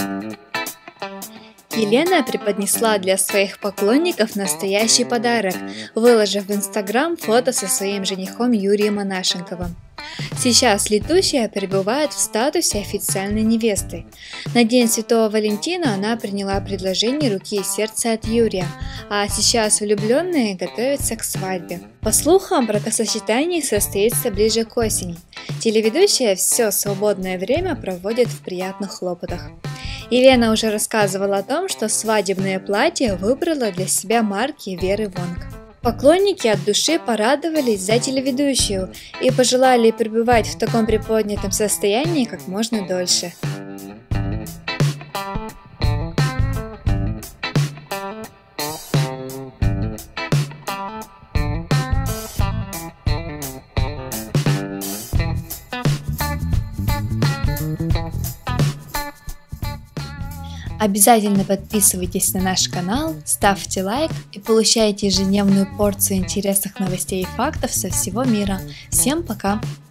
Елена преподнесла для своих поклонников настоящий подарок, выложив в Инстаграм фото со своим женихом Юрием Анашенковым. Сейчас летущая пребывает в статусе официальной невесты. На День Святого Валентина она приняла предложение руки и сердца от Юрия, а сейчас влюбленные готовятся к свадьбе. По слухам, бракосочетание состоится ближе к осени. Телеведущая все свободное время проводит в приятных хлопотах. Елена уже рассказывала о том, что свадебное платье выбрала для себя марки Веры Вонг. Поклонники от души порадовались за телеведущую и пожелали пребывать в таком приподнятом состоянии как можно дольше. Обязательно подписывайтесь на наш канал, ставьте лайк и получайте ежедневную порцию интересных новостей и фактов со всего мира. Всем пока!